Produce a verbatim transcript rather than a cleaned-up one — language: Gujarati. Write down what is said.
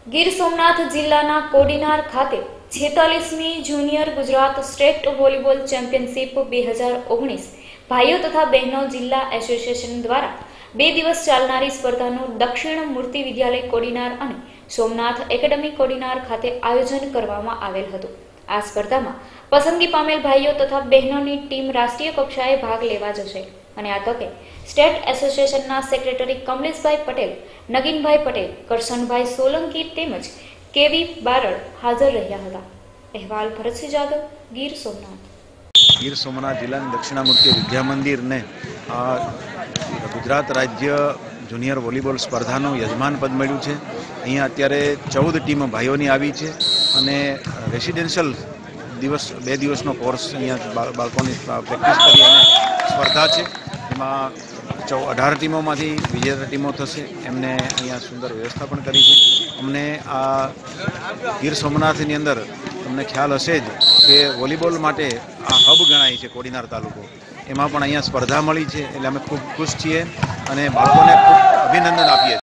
ગીર સોમનાથ જિલ્લાના કોડીનાર ખાતે છેતાલીસમી junior Gujarat state volleyball championship બે હજાર ઓગણીસ ભાઈઓ તથા બહેનો જિલ્લા એસોસિએશન દ્વારા બે દિવસ ચાલનારી સ્પર્ધાનું દક્ષિણ મૂર્તિ વિદ્યાલય કોડીનાર અને સોમનાથ એકેડમી કોડીનાર ખાતે આયોજન કરવામાં આવેલ હતું। આ સ્પર્ધામાં પસંદગી પામેલ ભાઈઓ તથા બહેનોની ટીમ રાષ્ટ્રીય કક્ષાએ ભાગ લેવા જશે અને આ તકે સ્ટેટ એસોસિએશનના સેક્રેટરી કમલેશભાઈ પટેલ, નગીનભાઈ પટેલ, કરશનભાઈ સોલંકી તેમજ કેવી બારડ હાજર રહ્યા હતા। અહેવાલ ભરતસિંહ જાદવ, ગીર સોમનાથ। ગીર સોમનાથ જિલ્લાની દક્ષિણામૂર્તિ વિદ્યા મંદિરને ગુજરાત રાજ્ય જુનિયર વોલીબોલ સ્પર્ધાનું યજમાન પદ મળ્યું છે। અહીંયા અત્યારે ચૌદ ટીમો ભાઈઓની આવી છે અને રેસિડેન્શિયલ દિવસ બે દિવસનો કોર્સ અહીંયા બાળકોની પ્રેક્ટિસ કરી અને સ્પર્ધા છે। એમાં ચૌ અઢાર ટીમોમાંથી વિજેતા ટીમો થશે, એમને અહીંયા સુંદર વ્યવસ્થા પણ કરી છે। અમને આ ગીર સોમનાથની અંદર તમને ખ્યાલ હશે જ કે વોલીબોલ માટે આ હબ ગણાય છે કોડીનાર તાલુકો, એમાં પણ અહીંયા સ્પર્ધા મળી છે એટલે અમે ખૂબ ખુશ છીએ અને બાળકોને ખૂબ અભિનંદન આપીએ છીએ।